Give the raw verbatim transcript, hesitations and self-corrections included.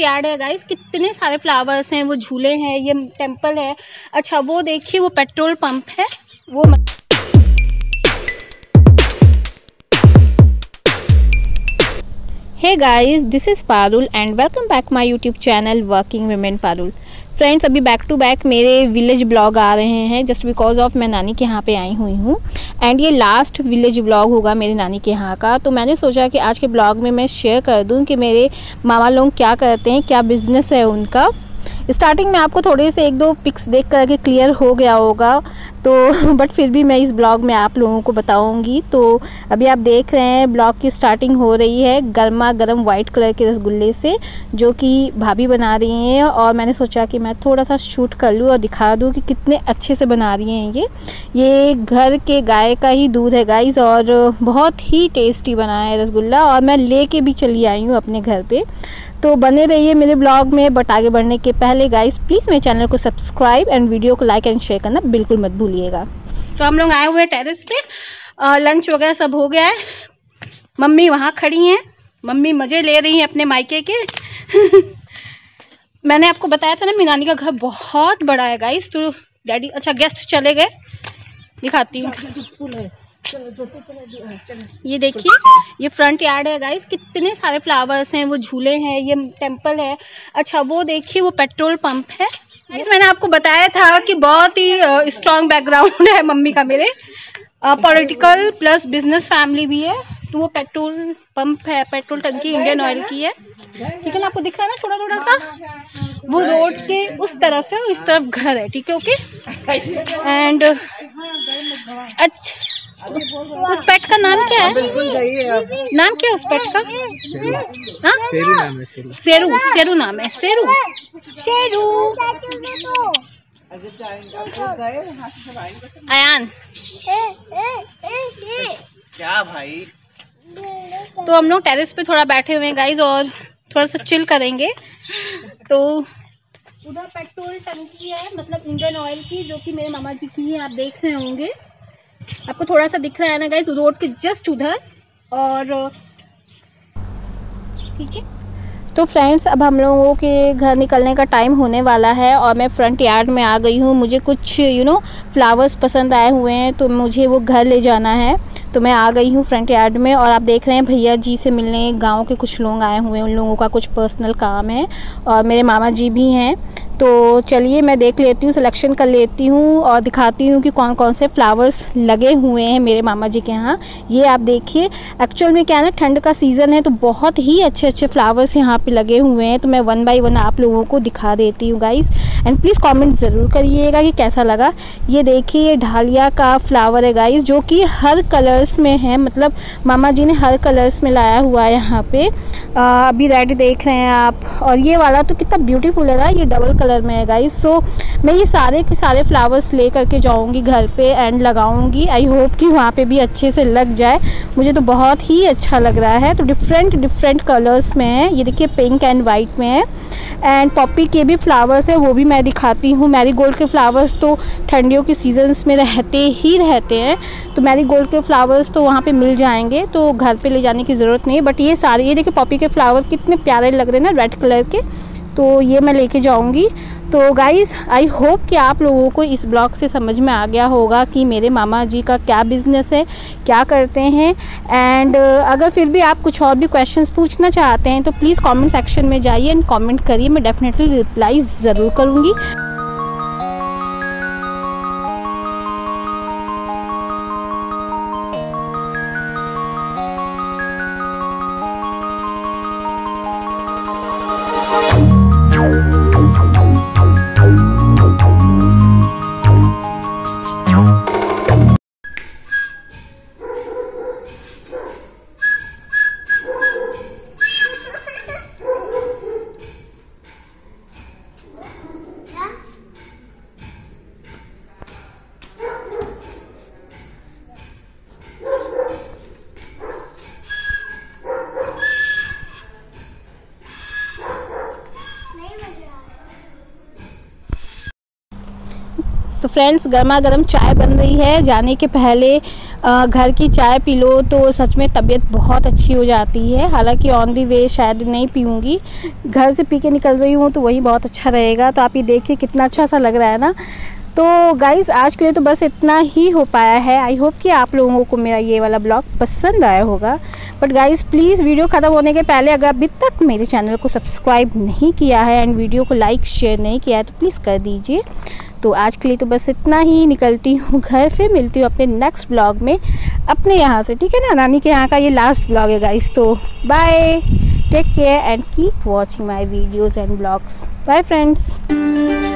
Front yard है guys, कितने सारे फ्लावर्स हैं, वो झूले हैं, ये टेंपल है। अच्छा वो देखिए वो पेट्रोल पंप है वो। Hey guys, this is Parul and welcome back my YouTube channel working women Parul. Friends, अभी बैक टू बैक मेरे विलेज ब्लॉग आ रहे हैं जस्ट बिकॉज ऑफ मैं नानी के यहाँ पे आई हुई हूँ एंड ये लास्ट विलेज ब्लॉग होगा मेरे नानी के यहाँ का। तो मैंने सोचा कि आज के ब्लॉग में मैं शेयर कर दूँ कि मेरे मामा लोग क्या करते हैं, क्या बिज़नेस है उनका। स्टार्टिंग में आपको थोड़े से एक दो पिक्स देख करके क्लियर हो गया होगा, तो बट फिर भी मैं इस ब्लॉग में आप लोगों को बताऊंगी। तो अभी आप देख रहे हैं ब्लॉग की स्टार्टिंग हो रही है गर्मा गर्म वाइट कलर के रसगुल्ले से, जो कि भाभी बना रही हैं। और मैंने सोचा कि मैं थोड़ा सा शूट कर लूँ और दिखा दूँ कि कितने अच्छे से बना रही हैं ये ये घर के गाय का ही दूध है गाइस, और बहुत ही टेस्टी बना है रसगुल्ला। और मैं ले के भी चली आई हूँ अपने घर पर, तो बने रहिए मेरे ब्लॉग में। बट आगे बढ़ने के पहले गाइस प्लीज़ मेरे चैनल को सब्सक्राइब एंड वीडियो को लाइक एंड शेयर करना बिल्कुल मत भूलिएगा। तो हम लोग आए हुए हैं टेरेस पे, आ, लंच वगैरह सब हो गया है। मम्मी वहाँ खड़ी हैं, मम्मी मज़े ले रही हैं अपने मायके के। मैंने आपको बताया था ना मेरी नानी का घर बहुत बड़ा है गाइस। तो डैडी अच्छा गेस्ट चले गए, दिखाती हूँ। ये देखिए ये फ्रंट यार्ड है गाइस, कितने सारे फ्लावर्स हैं, वो झूले हैं, ये टेंपल है। अच्छा वो देखिए वो पेट्रोल पंप है गाइस। मैंने आपको बताया था कि बहुत ही स्ट्रॉन्ग बैकग्राउंड है मम्मी का मेरे, पॉलिटिकल प्लस बिजनेस फैमिली भी है। तो वो पेट्रोल पंप है, पेट्रोल टंकी इंडियन ऑयल की है, ठीक है ना। आपको दिख रहा है ना थोड़ा थोड़ा सा, वो रोड के उस तरफ है, इस तरफ घर है, ठीक है ओके। एंड अच्छा उस पेट का नाम क्या है, नाम क्या है उस पेट का? हाँ शेरू नाम है, शेरू शेरू शेरू नाम है, शेरू शेरू अयान क्या भाई। तो हम लोग टेरेस पे थोड़ा बैठे हुए हैं गाइस और थोड़ा सा चिल करेंगे। तो उधर पेट्रोल टंकी है, मतलब इंडियन ऑयल की, जो कि मेरे मामा जी की है, आप देख रहे होंगे। आपको थोड़ा सा दिख रहा है ना गाइस, रोड के जस्ट उधर। और ठीक है तो फ्रेंड्स, अब हम लोगों के घर निकलने का टाइम होने वाला है और मैं फ्रंट यार्ड में आ गई हूँ। मुझे कुछ यू नो फ्लावर्स पसंद आए हुए हैं, तो मुझे वो घर ले जाना है। तो मैं आ गई हूँ फ्रंट यार्ड में और आप देख रहे हैं भैया जी से मिलने गांव के कुछ लोग आए हुए हैं, उन लोगों का कुछ पर्सनल काम है और मेरे मामा जी भी हैं। तो चलिए मैं देख लेती हूँ, सिलेक्शन कर लेती हूँ और दिखाती हूँ कि कौन कौन से फ्लावर्स लगे हुए हैं मेरे मामा जी के यहाँ। ये आप देखिए, एक्चुअल में क्या है ना, ठंड का सीज़न है तो बहुत ही अच्छे अच्छे फ्लावर्स यहाँ पे लगे हुए हैं। तो मैं वन बाय वन आप लोगों को दिखा देती हूँ गाइस, एंड प्लीज़ कमेंट ज़रूर करिएगा कि कैसा लगा। ये देखिए ये डालिया का फ्लावर है गाइस, जो कि हर कलर्स में है, मतलब मामा जी ने हर कलर्स में लाया हुआ है यहाँ पे। आ, अभी रेड देख रहे हैं आप, और ये वाला तो कितना ब्यूटीफुल है ना, ये डबल कलर में है गाइस। सो मैं ये सारे के सारे फ्लावर्स ले करके जाऊंगी घर पे एंड लगाऊंगी। आई होप कि वहाँ पे भी अच्छे से लग जाए, मुझे तो बहुत ही अच्छा लग रहा है। तो डिफरेंट डिफरेंट कलर्स में है, ये देखिए पिंक एंड वाइट में है। एंड पॉपी के भी फ्लावर्स है, वो भी मैं दिखाती हूँ। मैरीगोल्ड के फ्लावर्स तो ठंडियों के सीजन्स में रहते ही रहते हैं, तो मैरीगोल्ड के फ्लावर्स तो वहाँ पे मिल जाएंगे, तो घर पे ले जाने की ज़रूरत नहीं है। बट ये सारे, ये देखिए पॉपी के फ्लावर कितने प्यारे लग रहे हैं ना, रेड कलर के, तो ये मैं लेके जाऊंगी। तो गाइज़ आई होप कि आप लोगों को इस ब्लॉग से समझ में आ गया होगा कि मेरे मामा जी का क्या बिज़नेस है, क्या करते हैं। एंड अगर फिर भी आप कुछ और भी क्वेश्चंस पूछना चाहते हैं तो प्लीज़ कमेंट सेक्शन में जाइए एंड कमेंट करिए, मैं डेफिनेटली रिप्लाई ज़रूर करूँगी। तो फ्रेंड्स, गर्मा गर्म चाय बन रही है। जाने के पहले घर की चाय पी लो तो सच में तबीयत बहुत अच्छी हो जाती है। हालांकि ऑन दी वे शायद नहीं पीऊँगी, घर से पी के निकल रही हूँ तो वही बहुत अच्छा रहेगा। तो आप ये देखिए कितना अच्छा सा लग रहा है ना। तो गाइज़ आज के लिए तो बस इतना ही हो पाया है। आई होप कि आप लोगों को मेरा ये वाला ब्लॉग पसंद आया होगा। बट गाइज़ प्लीज़ वीडियो ख़त्म होने के पहले अगर अभी तक मेरे चैनल को सब्सक्राइब नहीं किया है एंड वीडियो को लाइक शेयर नहीं किया है तो प्लीज़ कर दीजिए। तो आज के लिए तो बस इतना ही, निकलती हूँ घर, फिर मिलती हूँ अपने नेक्स्ट ब्लॉग में अपने यहाँ से, ठीक है ना। नानी के यहाँ का ये लास्ट ब्लॉग है गाइज़। तो bye, take care and keep watching my videos and blogs. Bye friends.